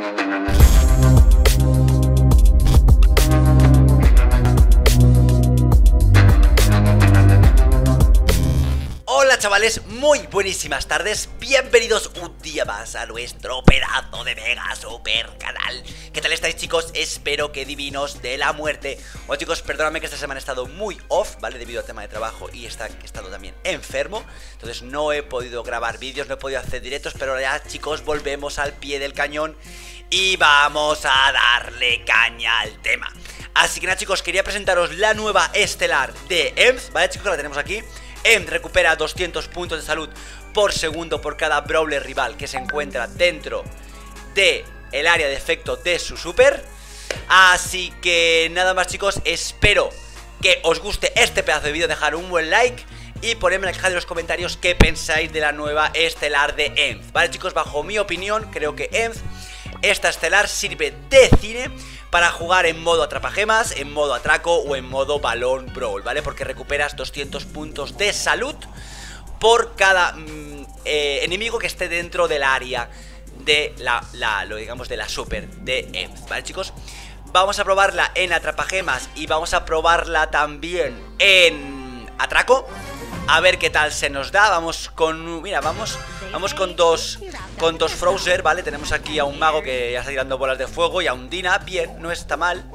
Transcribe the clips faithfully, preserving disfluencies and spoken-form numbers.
Hola chavales, muy buenísimas tardes, bienvenidos un día más a nuestro pedazo de mega super canal. ¿Qué tal estáis chicos? Espero que divinos de la muerte. Bueno chicos, perdóname que esta semana he estado muy off, ¿vale? Debido al tema de trabajo y he estado también enfermo. Entonces no he podido grabar vídeos, no he podido hacer directos, pero ya chicos volvemos al pie del cañón y vamos a darle caña al tema. Así que nada chicos, quería presentaros la nueva estelar de Emz, ¿vale chicos? La tenemos aquí. Emz recupera doscientos puntos de salud por segundo por cada brawler rival que se encuentra dentro de el área de efecto de su super. Así que nada más chicos, espero que os guste este pedazo de vídeo, dejar un buen like y ponedme en la caja de los comentarios qué pensáis de la nueva estelar de Emz. Vale chicos, bajo mi opinión, creo que Emz, esta estelar sirve de cine para jugar en modo atrapagemas, en modo atraco o en modo balón brawl, ¿vale? Porque recuperas doscientos puntos de salud por cada mm, eh, enemigo que esté dentro del área de la, la, lo digamos, de la super de Emz, ¿vale chicos? Vamos a probarla en atrapagemas y vamos a probarla también en atraco. A ver qué tal se nos da. Vamos con... Mira, vamos Vamos con dos Con dos Frowser, ¿vale? Tenemos aquí a un mago que ya está tirando bolas de fuego y a un Dina. Bien, no está mal.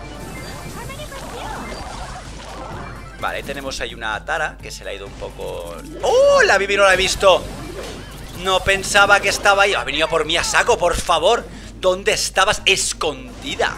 Vale, ahí tenemos ahí una Tara que se le ha ido un poco... ¡Oh! La Bibi no la he visto. No pensaba que estaba ahí. Ha venido por mí a saco, por favor. ¿Dónde estabas escondida?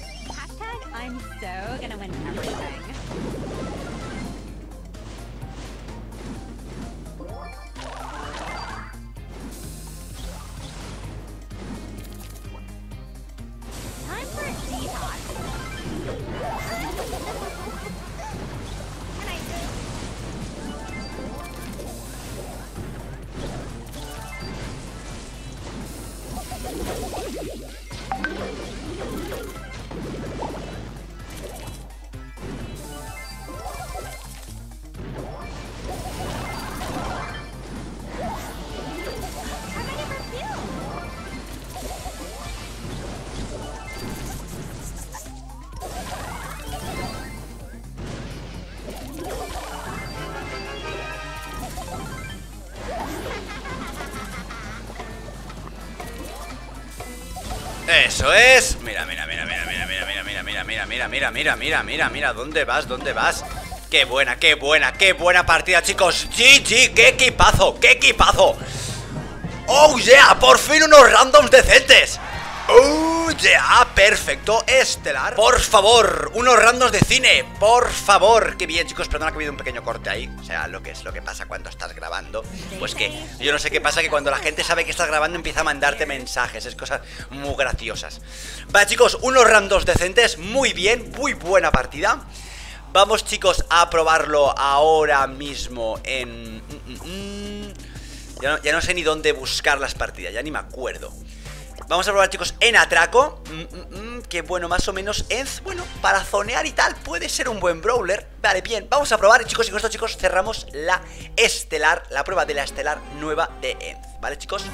Eso es. Mira, mira, mira, mira, mira, mira, mira, mira, mira, mira, mira, mira, mira, mira, mira, mira, ¿dónde vas? ¿Dónde vas? Qué buena, qué buena, qué buena partida, chicos. G G, qué equipazo, qué equipazo. Oh yeah, por fin unos randoms decentes. Oh yeah, perfecto, estelar. Por favor, unos randoms de cine, por favor. Qué bien chicos, perdona que ha habido un pequeño corte ahí. O sea, lo que es lo que pasa cuando estás grabando. Pues que yo no sé qué pasa, que cuando la gente sabe que estás grabando empieza a mandarte mensajes. Es cosas muy graciosas. Vale chicos, unos randoms decentes, muy bien, muy buena partida. Vamos chicos a probarlo ahora mismo en... Ya no, ya no sé ni dónde buscar las partidas, ya ni me acuerdo. Vamos a probar chicos en atraco. mm, mm, mm, Que bueno, más o menos Emz, bueno, para zonear y tal puede ser un buen brawler. Vale, bien, vamos a probar chicos. Y con esto chicos cerramos la estelar, la prueba de la estelar nueva de Emz. Vale chicos.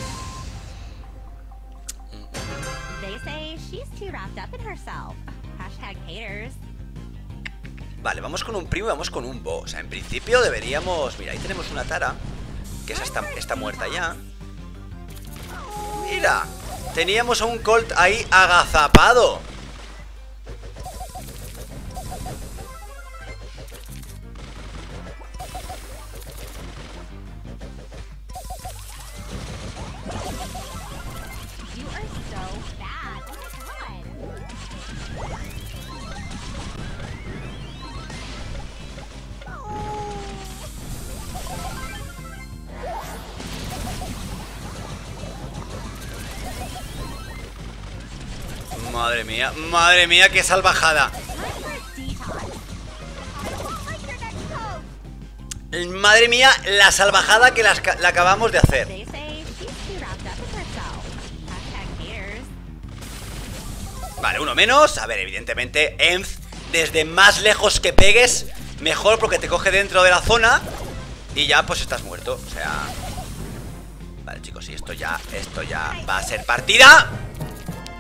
Vale, vamos con un primo y vamos con un boss. O sea, en principio deberíamos... Mira, ahí tenemos una Tara que esa está, está muerta ya. Mira, teníamos a un Colt ahí agazapado. Madre mía, madre mía, qué salvajada. Madre mía, la salvajada que la, la acabamos de hacer. Vale, uno menos. A ver, evidentemente Emz, desde más lejos que pegues, mejor, porque te coge dentro de la zona y ya pues estás muerto. O sea... Vale chicos, y esto ya, esto ya va a ser partida.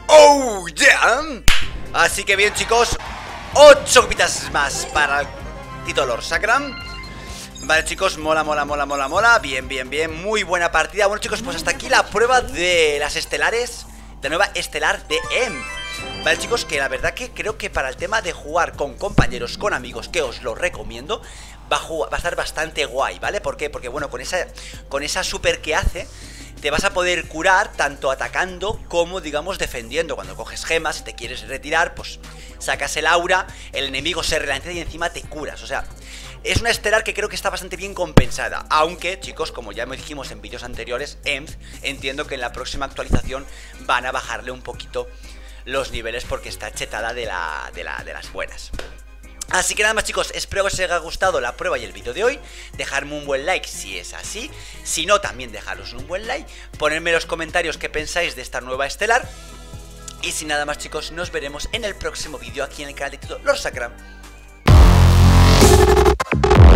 ¡Oh, yeah! Así que bien, chicos, ocho copitas más para el Tito Lord Sacram. Vale, chicos, mola, mola, mola, mola, mola. Bien, bien, bien, muy buena partida. Bueno, chicos, pues hasta aquí la prueba de las estelares, de nueva estelar de Emp. Vale, chicos, que la verdad que creo que para el tema de jugar con compañeros, con amigos, que os lo recomiendo, va a, jugar, va a estar bastante guay, ¿vale? ¿Por qué? Porque, bueno, con esa, con esa super que hace, te vas a poder curar tanto atacando como, digamos, defendiendo. Cuando coges gemas, si te quieres retirar, pues sacas el aura, el enemigo se ralentiza y encima te curas. O sea, es una estelar que creo que está bastante bien compensada. Aunque, chicos, como ya me dijimos en vídeos anteriores, Emp, entiendo que en la próxima actualización van a bajarle un poquito los niveles porque está chetada de, la, de, la, de las buenas. Así que nada más, chicos, espero que os haya gustado la prueba y el vídeo de hoy. Dejadme un buen like si es así. Si no, también dejaros un buen like. Ponedme en los comentarios qué pensáis de esta nueva estelar. Y sin nada más, chicos, nos veremos en el próximo vídeo aquí en el canal de Tito Lord Sacram.